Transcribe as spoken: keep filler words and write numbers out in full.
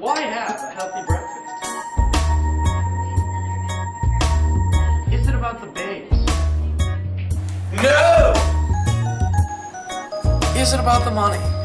Why have a healthy breakfast? Is it about the babes? No! Is it about the money?